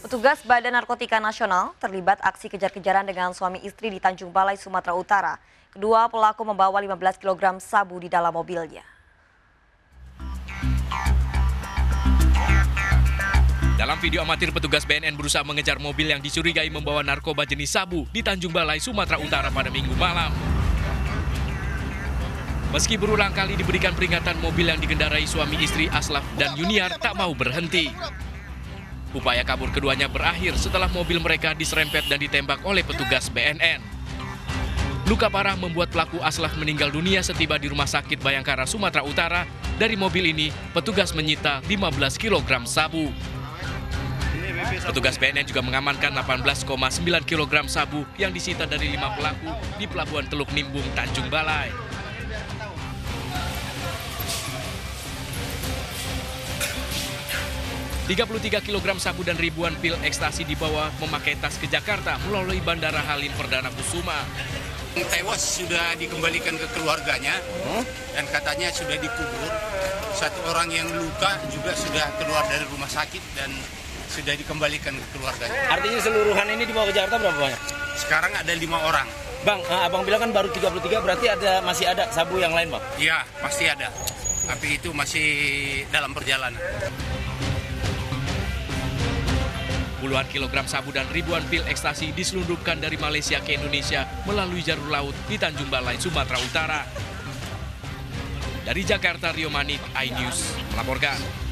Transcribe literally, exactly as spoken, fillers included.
Petugas Badan Narkotika Nasional terlibat aksi kejar-kejaran dengan suami istri di Tanjung Balai, Sumatera Utara. Kedua pelaku membawa lima belas kilogram sabu di dalam mobilnya. Dalam video amatir, petugas B N N berusaha mengejar mobil yang dicurigai membawa narkoba jenis sabu di Tanjung Balai, Sumatera Utara pada Minggu malam. Meski berulang kali diberikan peringatan, mobil yang dikendarai suami istri Aslaf dan Yuniar tak mau berhenti. Upaya kabur keduanya berakhir setelah mobil mereka diserempet dan ditembak oleh petugas B N N. Luka parah membuat pelaku Aslaf meninggal dunia setiba di Rumah Sakit Bayangkara, Sumatera Utara. Dari mobil ini, petugas menyita lima belas kilogram sabu. Petugas B N N juga mengamankan delapan belas koma sembilan kilogram sabu yang disita dari lima pelaku di Pelabuhan Teluk Nimbung, Tanjung Balai. tiga puluh tiga kilogram sabu dan ribuan pil ekstasi dibawa memakai tas ke Jakarta melalui Bandara Halim Perdana Kusuma. Tewas sudah dikembalikan ke keluarganya dan katanya sudah dikubur. Satu orang yang luka juga sudah keluar dari rumah sakit dan sudah dikembalikan ke keluarganya. Artinya seluruhan ini dibawa ke Jakarta berapa banyak? Sekarang ada lima orang. Bang, abang bilang kan baru tiga puluh tiga, berarti ada masih ada sabu yang lain, Bang? Iya, pasti ada. Tapi itu masih dalam perjalanan. Puluhan kilogram sabu dan ribuan pil ekstasi diselundupkan dari Malaysia ke Indonesia melalui jalur laut di Tanjung Balai, Sumatera Utara. Dari Jakarta, Rio Manik, iNews melaporkan.